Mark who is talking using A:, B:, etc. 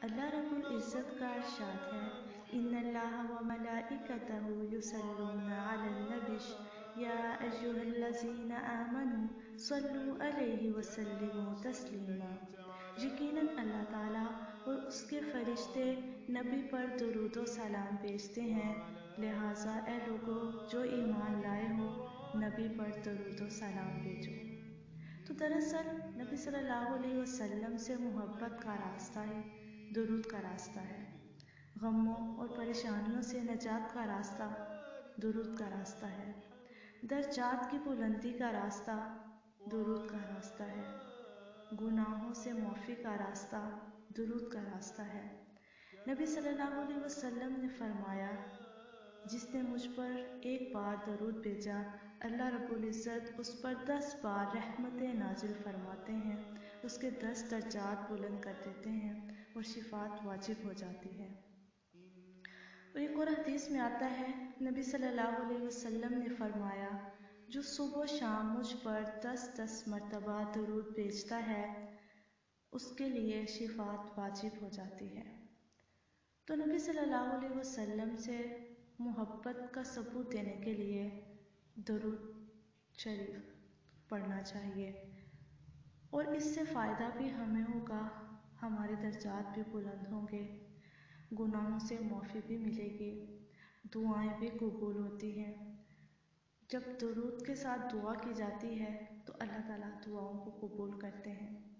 A: اللہ رب العزت کا ارشاد ہے، ان اللہ و ملائکتہ یصلون علی النبی یا ایھا الذین آمنوا صلوا علیہ وسلموا تسلیما۔ یقیناً اللہ تعالیٰ اور اس کے فرشتے نبی پر درود و سلام بھیجتے ہیں، لہٰذا اے لوگو جو ایمان لائے ہو نبی پر درود و سلام بھیجو۔ تو دراصل نبی صلی اللہ علیہ وسلم سے محبت کا راستہ ہی درود کا راستہ ہے۔ غموں اور پریشانیوں سے نجات کا راستہ درود کا راستہ ہے۔ درجات کی بلندی کا راستہ درود کا راستہ ہے۔ گناہوں سے معافی کا راستہ درود کا راستہ ہے۔ نبی صلی اللہ علیہ وسلم نے فرمایا، جس نے مجھ پر ایک بار درود بھیجا، اللہ رب العزت اس پر 10 بار رحمتیں نازل فرماتے ہیں، اس کے 10 درجات بلند کر دیتے ہیں اور شفاعت واجب ہو جاتی ہے۔ اور ایک اور حدیث میں آتا ہے، نبی صلی اللہ علیہ وسلم نے فرمایا، جو صبح و شام مجھ پر 10 مرتبہ درود بھیجتا ہے اس کے لیے شفاعت واجب ہو جاتی ہے۔ تو نبی صلی اللہ علیہ وسلم سے محبت کا ثبوت دینے کے لیے درود شریف پڑھنا چاہیے، اور اس سے فائدہ بھی ہمیں ہوگا، ہمارے درجات بھی بلند ہوں گے، گناہوں سے معافی بھی ملے گی، دعائیں بھی قبول ہوتی ہیں۔ جب درود کے ساتھ دعا کی جاتی ہے تو اللہ تعالیٰ دعاؤں کو قبول کرتے ہیں۔